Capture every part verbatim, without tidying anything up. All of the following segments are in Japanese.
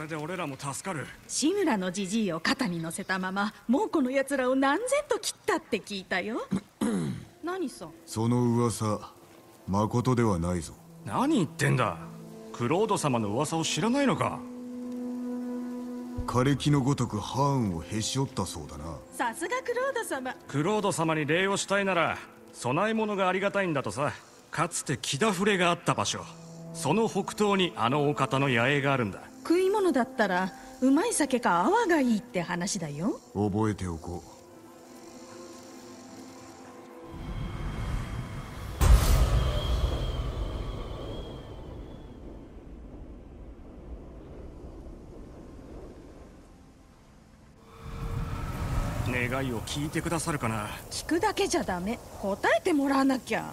れで俺らも助かる。 志村のじじいを肩に乗せたまま猛虎のやつらを何千と切ったって聞いたよ。何さ。 その噂まことではないぞ。 何言ってんだ。クロード様の噂を知らないのか。 枯れ木のごとくハーンをへし折ったそうだな。 さすがクロード様。 クロード様に礼をしたいなら供え物がありがたいんだとさ。かつて木田触れがあった場所、その北東にあのお方の野営があるんだ。 食い物だったらうまい酒か泡がいいって話だよ。 覚えておこう。願いを聞いてくださるかな。 聞くだけじゃダメ、答えてもらわなきゃ。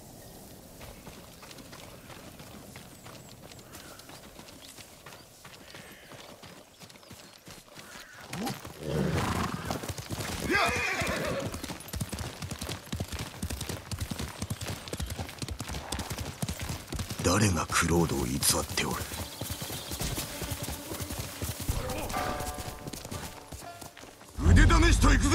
誰がクロードを偽っておる。腕試しと行くぞ。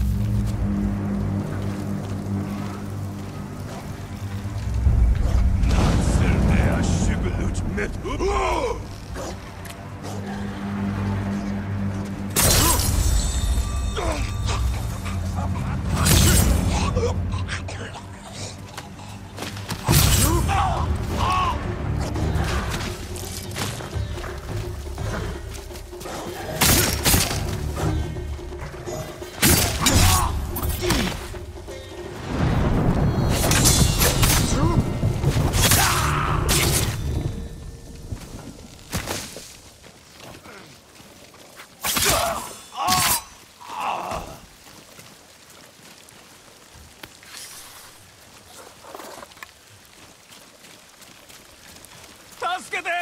助けて。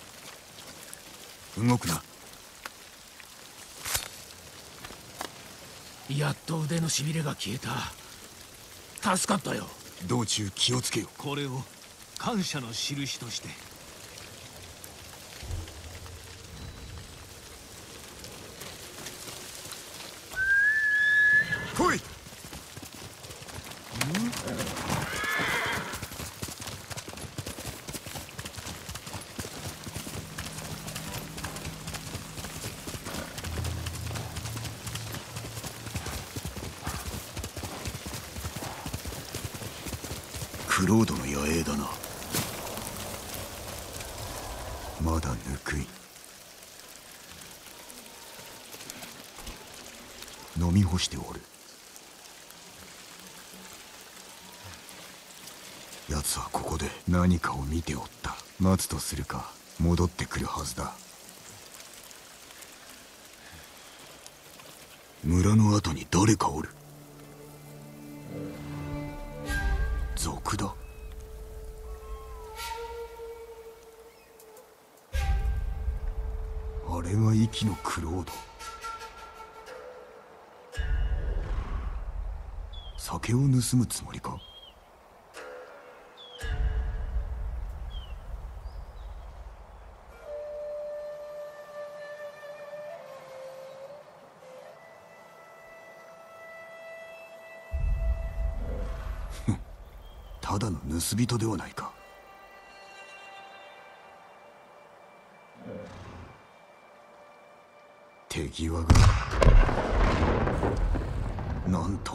動くな。 やっと腕のしびれが消えた。助かったよ。 道中気をつけよ。 これを感謝の印として。 来い。クロードの野営だな。まだぬくい。飲み干しておる。奴はここで何かを見ておった。待つとするか、戻ってくるはずだ。村の後に誰かおる。賊だ。あれが息のクロード。酒を盗むつもりか。ただの盗人ではないか。手際がなんと。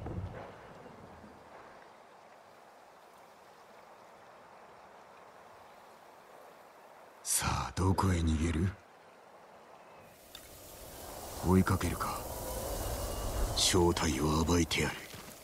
さあどこへ逃げる。追いかけるか。正体を暴いてやる。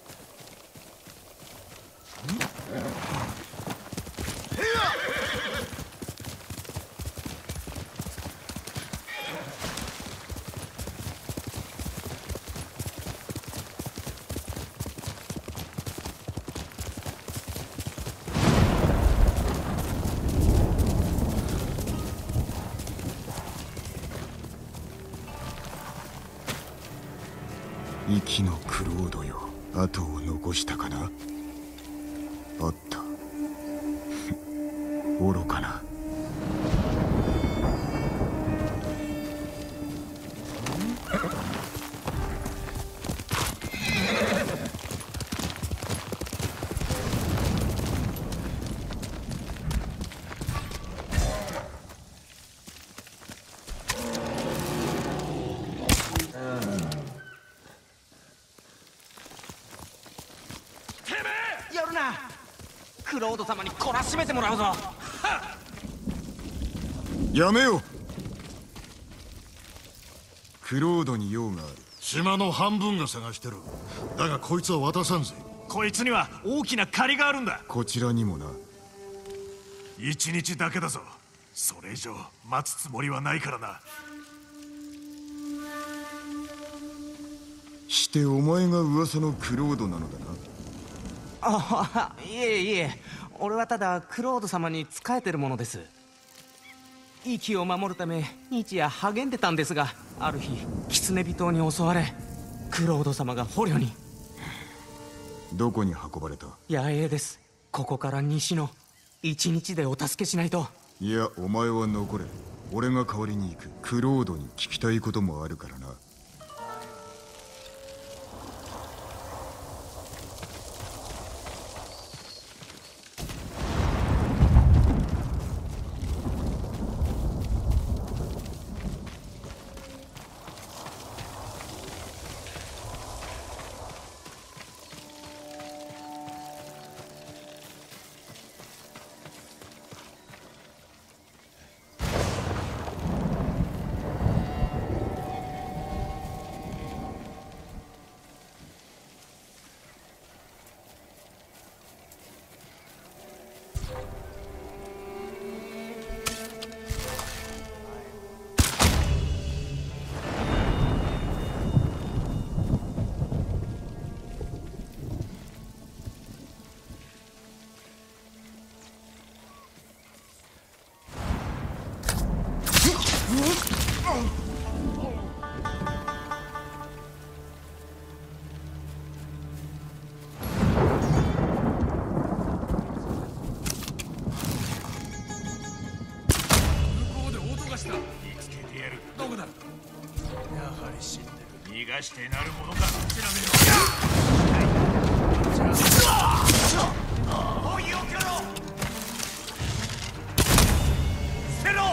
息のクロードよ。後を残したかな。あった愚かな。 クロード様に懲らしめてもらうぞ。 やめよ。クロードに用がある。 島の半分が探してる。だがこいつは渡さんぜ。 こいつには大きな借りがあるんだ。 こちらにもな。 一日だけだぞ。それ以上待つつもりはないからな。 してお前が噂のクロードなのだな。 ああ、いえいえ、俺はただクロード様に仕えてるものです。息を守るため日夜励んでたんですが、ある日キツネビ島に襲われ、クロード様が捕虜に。 どこに運ばれた？ 野営です。ここから西の一日でお助けしないと。 いや、お前は残れ。俺が代わりに行く。クロードに聞きたいこともあるからな。 逃がしてなるものか。調べろ。おいよけろ。捨てろ。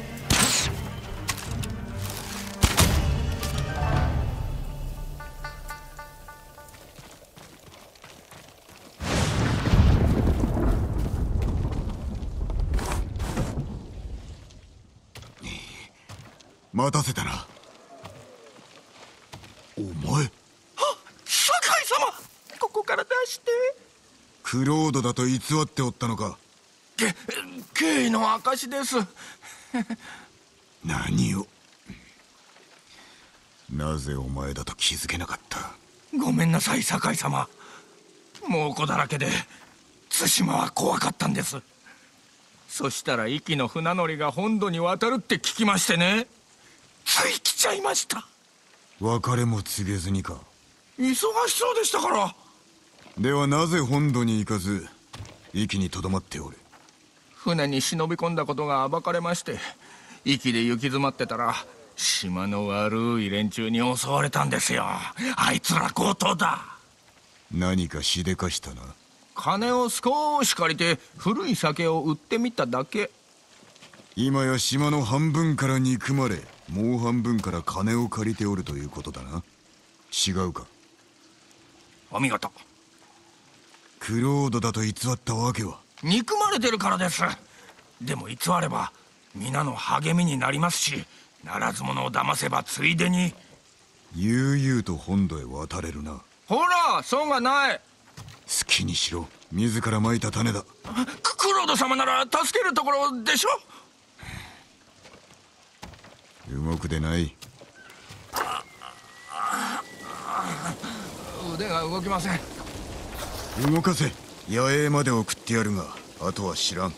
待たせたな。お前。 酒井様、ここから出して。 クロードだと偽っておったのか。 け経緯の証です。 何を。なぜお前だと気づけなかった。 ごめんなさい、酒井様。猛虎だらけで対馬は怖かったんです。そしたら壱岐の船乗りが本土に渡るって聞きましてね、つい来ちゃいました。 別れも告げずにか。 忙しそうでしたから。 ではなぜ本土に行かず壱岐にとどまっておる。 船に忍び込んだことが暴かれまして、壱岐で行き詰まってたら島の悪い連中に襲われたんですよ。あいつら強盗だ。 何かしでかしたな。 金を少し借りて古い酒を売ってみただけ。 今や島の半分から憎まれ、もう半分から金を借りておるということだな。違うか。 お見事。 クロードだと偽ったわけは。 憎まれてるからです。でも偽れば皆の励みになりますし、ならず者を騙せばついでに悠々と本土へ渡れるな。 ほら損がない。 好きにしろ。自らまいた種だ。 ククロード様なら助けるところでしょ。 動くでない。 腕が動きません。 動かせ。野営まで送ってやるが、あとは知らん。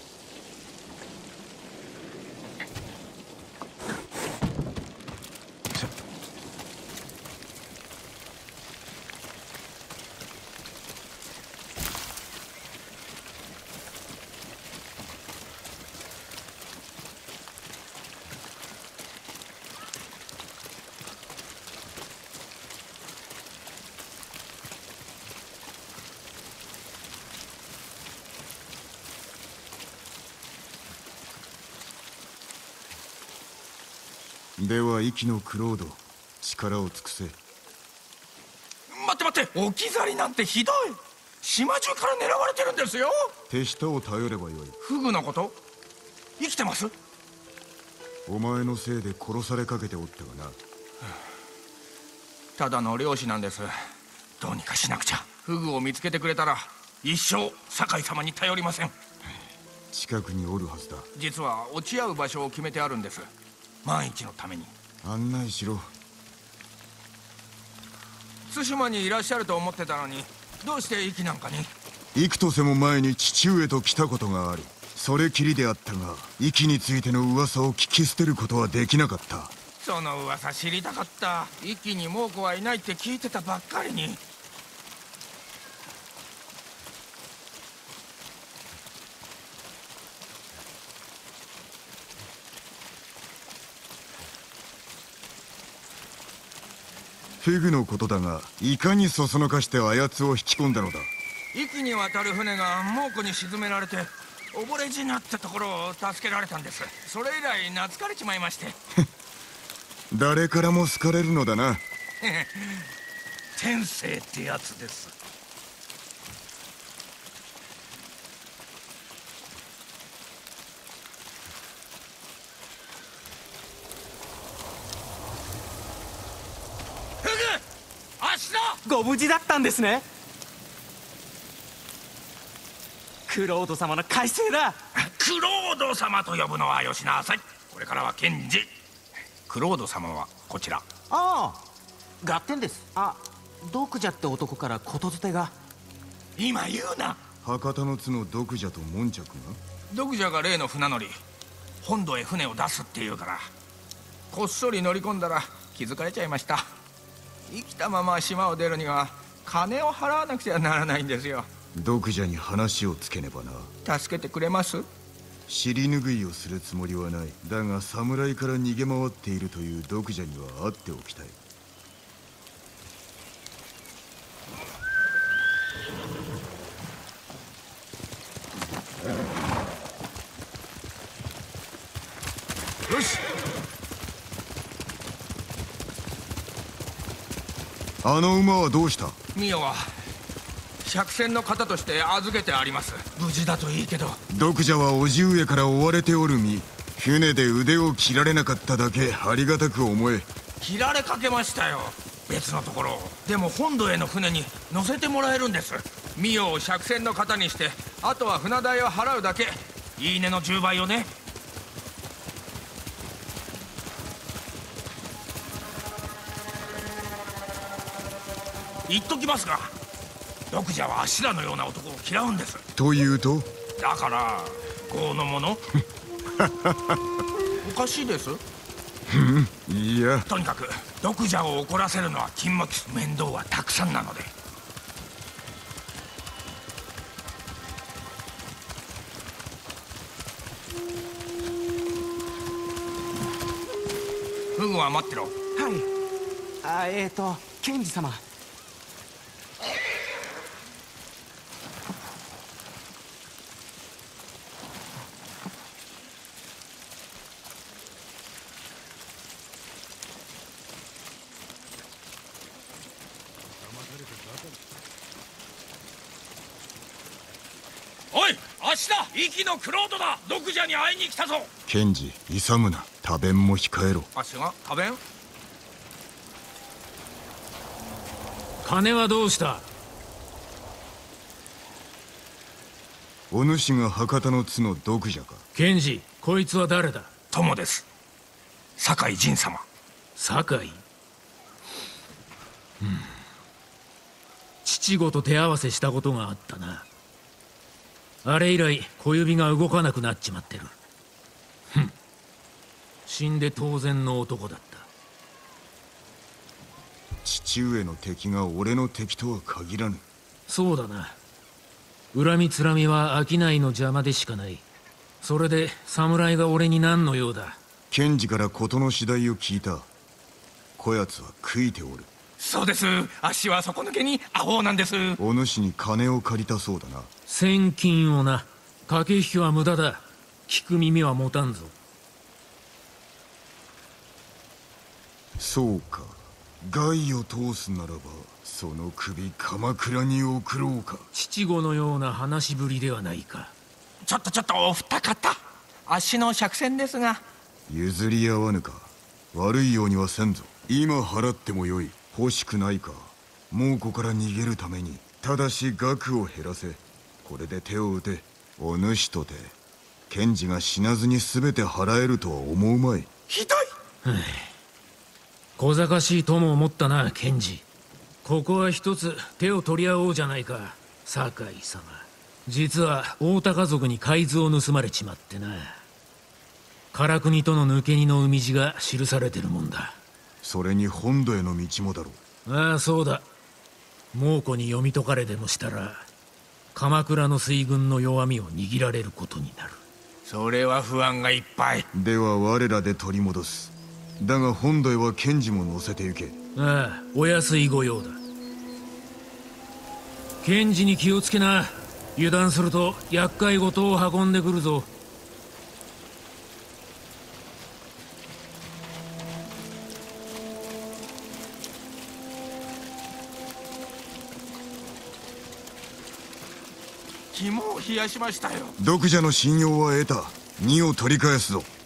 では壱岐のクロード、力を尽くせ。 待って待って、置き去りなんてひどい。 島中から狙われてるんですよ。 手下を頼ればよい。 フグのこと？生きてます？ お前のせいで殺されかけておったがな。 ただの漁師なんです。どうにかしなくちゃ。フグを見つけてくれたら一生酒井様に頼りません。 近くにおるはずだ。 実は落ち合う場所を決めてあるんです。万一のために。 案内しろ。 対馬にいらっしゃると思ってたのに、どうして壱岐なんかに？ 幾年も前に父上と来たことがある。それきりであったが、壱岐についての噂を聞き捨てることはできなかった。 その噂知りたかった。壱岐に猛虎はいないって聞いてたばっかりに。 フグのことだが、いかにそそのかしてあやつを引き込んだのだ。 壱岐に渡る船が猛虎に沈められて溺れ死になったところを助けられたんです。それ以来懐かれちまいまして。 誰からも好かれるのだな。 天性ってやつです。 フグ、足だ。 ご無事だったんですね。クロード様の快晴だ。 クロード様と呼ぶのはよしなさい。これからは検事。クロード様はこちら。 ああ、合点です。あ、毒蛇って男からことづてが。 今言うな。 博多の津の毒蛇と悶着が。 毒蛇が例の船乗り、本土へ船を出すっていうから、こっそり乗り込んだら気づかれちゃいました。生きたまま島を出るには金を払わなくちゃならないんですよ。 毒蛇に話をつけねばな。 助けてくれます？ 尻拭いをするつもりはない。だが侍から逃げ回っているという毒蛇には会っておきたい。よし。あの馬はどうした？ ミオは百戦の方として預けてあります。無事だといいけど。 毒蛇は叔父上から追われておる身。船で腕を切られなかっただけありがたく思え。 切られかけましたよ、別のところ。でも本土への船に乗せてもらえるんです。ミオを百戦の方にして、あとは船代を払うだけ。いいねのじゅうばいをね。言っときますが、毒蛇はアシラのような男を嫌うんです。 というと？ だから業の者。おかしいです。 いや、 とにかく毒蛇を怒らせるのは禁物。面倒はたくさんなので。フグは待ってろ。 はい。あ、えーと検事様。 おい、明日息のクロードだ。毒蛇に会いに来たぞ。 検事勇むな。多弁も控えろ。 あっしが多弁？ 金はどうした？ お主が博多の津の毒蛇か？ 検事、こいつは誰だ？ 友です。酒井仁様。 酒井。うん。父子と手合わせしたことがあったな。あれ以来小指が動かなくなっちまってる。ふん。死んで当然の男だった。 父上の敵が俺の敵とは限らぬ。 そうだな。恨みつらみは商いの邪魔でしかない。それで侍が俺に何の用だ？ 検事から事の次第を聞いた。こやつは悔いておる。 そうです。あっしは底抜けにアホなんです。 お主に金を借りたそうだな。 千金をな。駆け引きは無駄だ。聞く耳は持たんぞ。 そうか。 害を通すならばその首鎌倉に送ろうか。 父子のような話しぶりではないか。 ちょっとちょっとお二方、足の借銭ですが。 譲り合わぬか。悪いようにはせんぞ。今払ってもよい。欲しくないか。猛虎から逃げるためにただし額を減らせ。これで手を打て。お主とて検事が死なずに全て払えるとは思うまい。 ひどい。 小賢しいとも思ったな、検事。ここは一つ手を取り合おうじゃないか、酒井様。実は大田家族に海図を盗まれちまってな。唐国との抜け荷の海地が記されてるもんだ。 それに本土への道もだろう。 ああ、そうだ。猛虎に読み解かれでもしたら鎌倉の水軍の弱みを握られることになる。 それは不安がいっぱい。 では我らで取り戻す。だが本土へは検事も乗せて行け。 ああ、お安い御用だ。検事に気をつけな。油断すると厄介事を運んでくるぞ。 肝を冷やしましたよ。 読者の信用は得た。荷を取り返すぞ。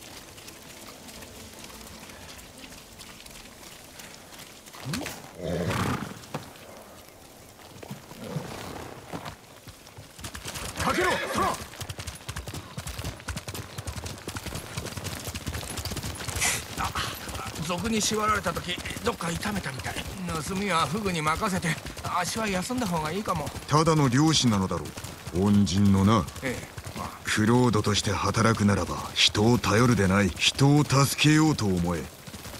かけろ、トラ。 賊に縛られた時どっか痛めたみたい。盗みはフグに任せて足は休んだ方がいいかも。 ただの漁師なのだろう。恩人のな。 ええ、まあ、 クロードとして働くならば人を頼るでない、人を助けようと思え。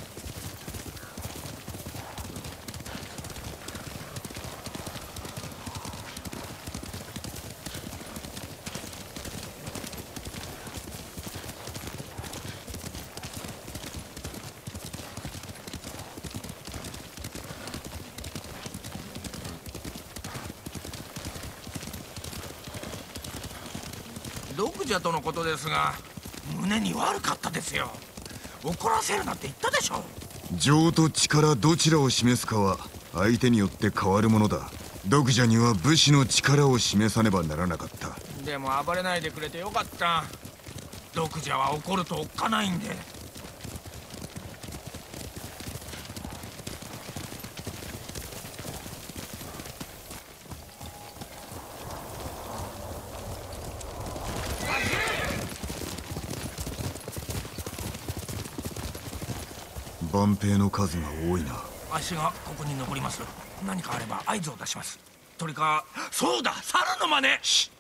読者とのことですが、胸に悪かったですよ。怒らせるなって言ったでしょ。 情と力どちらを示すかは相手によって変わるものだ。読者には武士の力を示さねばならなかった。 でも暴れないでくれてよかった。読者は怒るとおっかないんで。 万兵の数が多いな。 足がここに残ります。何かあれば合図を出します。鳥か、そうだ、猿の真似。 し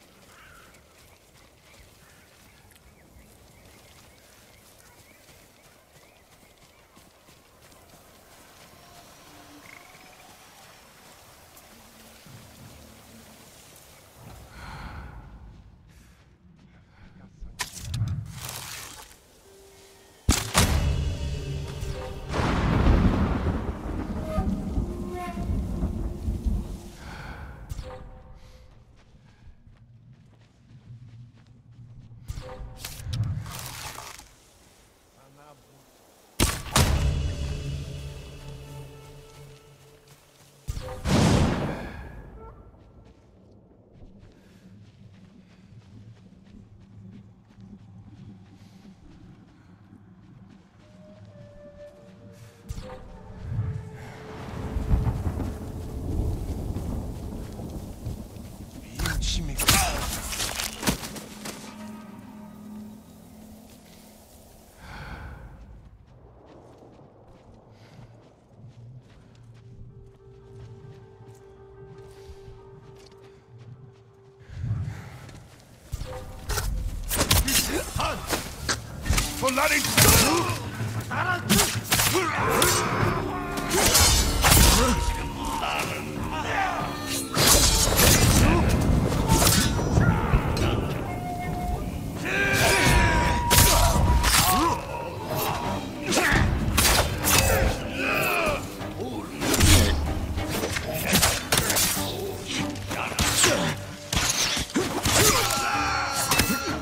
Let it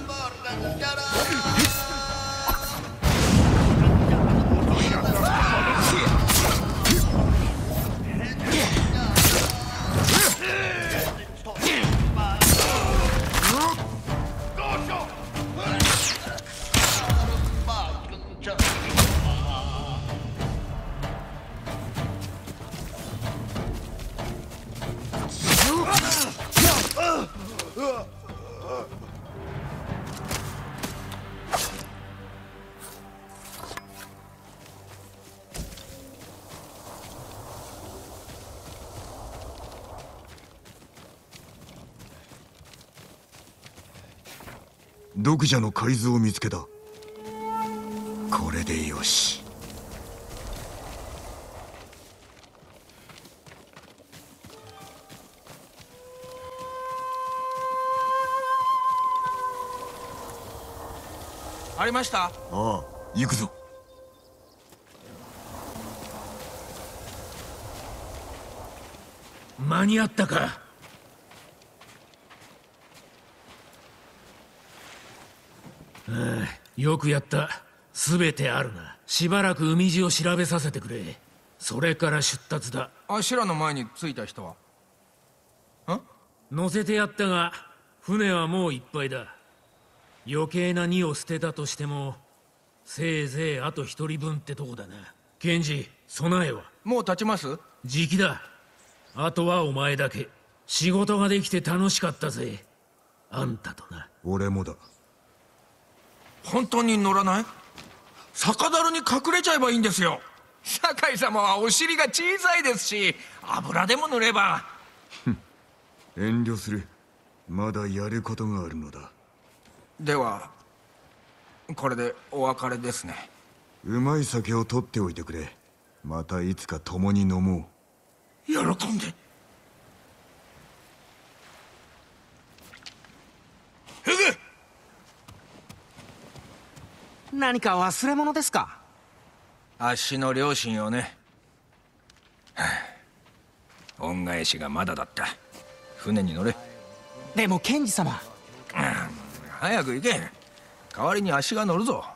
go! 毒蛇の海図を見つけた。これでよし。 ありました。 ああ、行くぞ。 間に合ったか。ああ、よくやった。全てあるな。しばらく海地を調べさせてくれ。それから出立だ。 あしらの前に着いた人はん乗せてやったが船はもういっぱいだ。余計な荷を捨てたとしてもせいぜいあと一人分ってとこだな。ケンジ、備えはもう立ちます。 じきだ。あとはお前だけ。仕事ができて楽しかったぜ。あんたとな。 俺もだ。 本当に乗らない？酒樽に隠れちゃえばいいんですよ。酒井様はお尻が小さいですし、油でも塗れば。 遠慮する。まだやることがあるのだ。 ではこれでお別れですね。 うまい酒を取っておいてくれ。またいつか共に飲もう。 喜んで。フグ、 何か忘れ物ですか？ あっしの両親をね。はあ、恩返しがまだだった。船に乗れ。 でもケンジ様。 うん、早く行け。代わりにあっしが乗るぞ。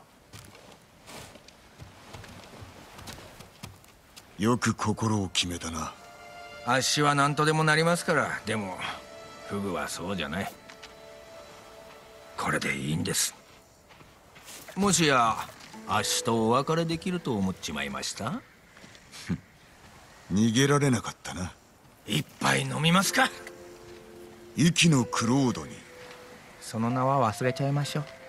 よく心を決めたな。 あっしは何とでもなりますから。でもフグはそうじゃない。これでいいんです。もしやあっしとお別れできると思っちまいました？ 逃げられなかったな。 一杯飲みますか？ 息のクロードに。 その名は忘れちゃいましょう。